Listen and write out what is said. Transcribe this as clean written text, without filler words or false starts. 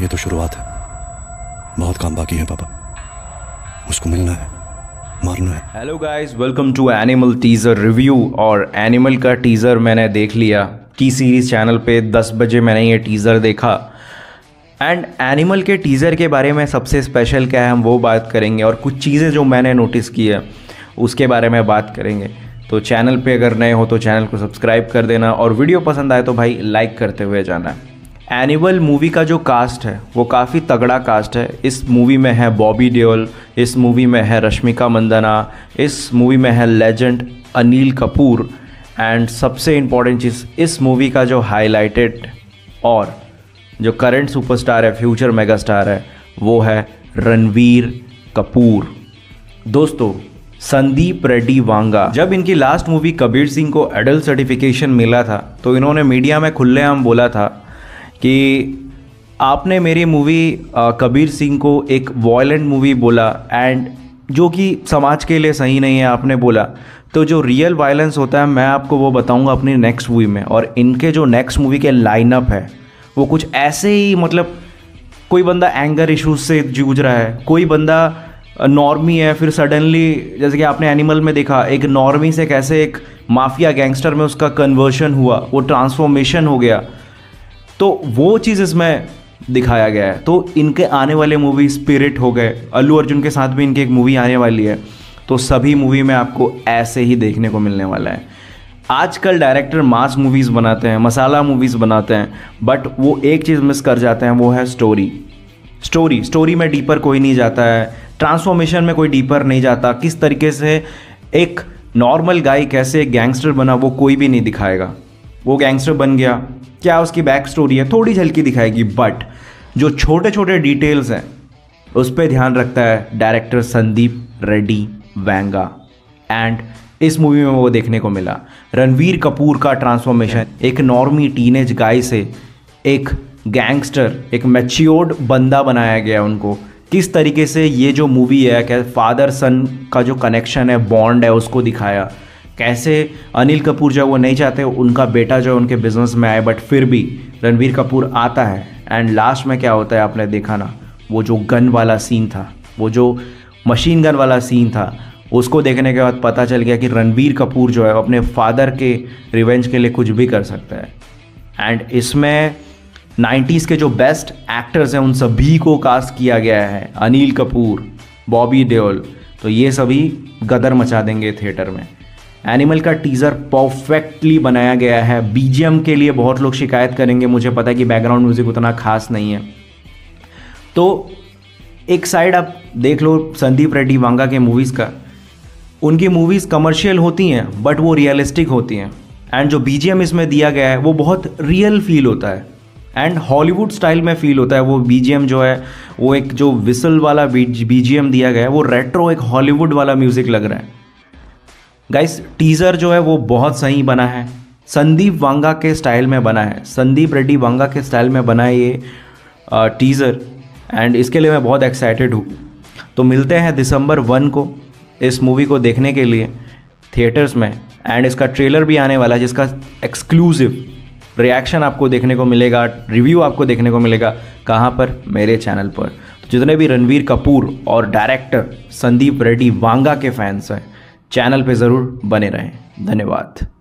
ये तो शुरुआत है, बहुत काम बाकी है पापा। उसको मिलना है, मारना है। Hello guys, welcome to Animal teaser review. और एनिमल का टीज़र मैंने देख लिया की सीरीज़ चैनल पे 10 बजे मैंने ये टीज़र देखा। एंड एनिमल के टीज़र के बारे में सबसे स्पेशल क्या है हम वो बात करेंगे, और कुछ चीज़ें जो मैंने नोटिस की है उसके बारे में बात करेंगे। तो चैनल पे अगर नए हो तो चैनल को सब्सक्राइब कर देना, और वीडियो पसंद आए तो भाई लाइक करते हुए जाना। एनिमल मूवी का जो कास्ट है वो काफ़ी तगड़ा कास्ट है। इस मूवी में है बॉबी देओल, इस मूवी में है रश्मिका मंदाना, इस मूवी में है लेजेंड अनिल कपूर, एंड सबसे इम्पॉर्टेंट चीज़ इस मूवी का जो हाईलाइटेड और जो करंट सुपरस्टार है, फ्यूचर मेगा स्टार है, वो है रणवीर कपूर। दोस्तों, संदीप रेड्डी वांगा, जब इनकी लास्ट मूवी कबीर सिंह को एडल्ट सर्टिफिकेशन मिला था तो इन्होंने मीडिया में खुलेआम बोला था कि आपने मेरी मूवी कबीर सिंह को एक वॉयलेंट मूवी बोला, एंड जो कि समाज के लिए सही नहीं है आपने बोला। तो जो रियल वायलेंस होता है मैं आपको वो बताऊंगा अपनी नेक्स्ट मूवी में। और इनके जो नेक्स्ट मूवी के लाइनअप है वो कुछ ऐसे ही, मतलब कोई बंदा एंगर इश्यूज से जूझ रहा है, कोई बंदा नॉर्मी है, फिर सडनली जैसे कि आपने एनिमल में देखा एक नॉर्मी से कैसे एक माफिया गैंगस्टर में उसका कन्वर्शन हुआ, वो ट्रांसफॉर्मेशन हो गया। तो वो चीज़ इसमें दिखाया गया है। तो इनके आने वाले मूवी स्पिरिट हो गए, अल्लू अर्जुन के साथ भी इनकी एक मूवी आने वाली है। तो सभी मूवी में आपको ऐसे ही देखने को मिलने वाला है। आजकल डायरेक्टर मास मूवीज़ बनाते हैं, मसाला मूवीज़ बनाते हैं, बट वो एक चीज़ मिस कर जाते हैं, वो है स्टोरी में डीपर कोई नहीं जाता है, ट्रांसफॉर्मेशन में कोई डीपर नहीं जाता। किस तरीके से एक नॉर्मल गाय कैसे एक गैंगस्टर बना वो कोई भी नहीं दिखाएगा। वो गैंगस्टर बन गया, क्या उसकी बैक स्टोरी है थोड़ी झलकी दिखाएगी, बट जो छोटे छोटे डिटेल्स हैं उस पर ध्यान रखता है डायरेक्टर संदीप रेड्डी वांगा। एंड इस मूवी में वो देखने को मिला रणवीर कपूर का ट्रांसफॉर्मेशन, एक नॉर्मी टीनेज गाय से एक गैंगस्टर, एक मैच्योर्ड बंदा बनाया गया उनको। किस तरीके से ये जो मूवी है, क्या फादर सन का जो कनेक्शन है, बॉन्ड है, उसको दिखाया। कैसे अनिल कपूर जो वो नहीं चाहते उनका बेटा जो उनके बिजनेस में आए, बट फिर भी रणवीर कपूर आता है। एंड लास्ट में क्या होता है आपने देखा ना, वो जो गन वाला सीन था, वो जो मशीन गन वाला सीन था, उसको देखने के बाद पता चल गया कि रणवीर कपूर जो है अपने फादर के रिवेंज के लिए कुछ भी कर सकता है। एंड इसमें 90s के जो बेस्ट एक्टर्स हैं उन सभी को कास्ट किया गया है, अनिल कपूर, बॉबी देओल। तो ये सभी गदर मचा देंगे थिएटर में। एनिमल का टीज़र परफेक्टली बनाया गया है। बीजीएम के लिए बहुत लोग शिकायत करेंगे, मुझे पता है कि बैकग्राउंड म्यूज़िक उतना खास नहीं है। तो एक साइड आप देख लो संदीप रेड्डी वांगा के मूवीज़ का, उनकी मूवीज़ कमर्शियल होती हैं बट वो रियलिस्टिक होती हैं। एंड जो बीजीएम इसमें दिया गया है वो बहुत रियल फील होता है, एंड हॉलीवुड स्टाइल में फील होता है। वो बीजीएम जो है, वो एक जो विसल वाला बीजीएम दिया गया है, वो रेट्रो एक हॉलीवुड वाला म्यूज़िक लग रहा है। गाइस, टीज़र जो है वो बहुत सही बना है, संदीप वांगा के स्टाइल में बना है, संदीप रेड्डी वांगा के स्टाइल में बना है ये टीज़र। एंड इसके लिए मैं बहुत एक्साइटेड हूँ। तो मिलते हैं दिसंबर 1 को इस मूवी को देखने के लिए थिएटर्स में। एंड इसका ट्रेलर भी आने वाला है जिसका एक्सक्लूसिव रिएक्शन आपको देखने को मिलेगा, रिव्यू आपको देखने को मिलेगा। कहाँ पर? मेरे चैनल पर। तो जितने भी रणवीर कपूर और डायरेक्टर संदीप रेड्डी वांगा के फैंस हैं, चैनल पे ज़रूर बने रहें। धन्यवाद।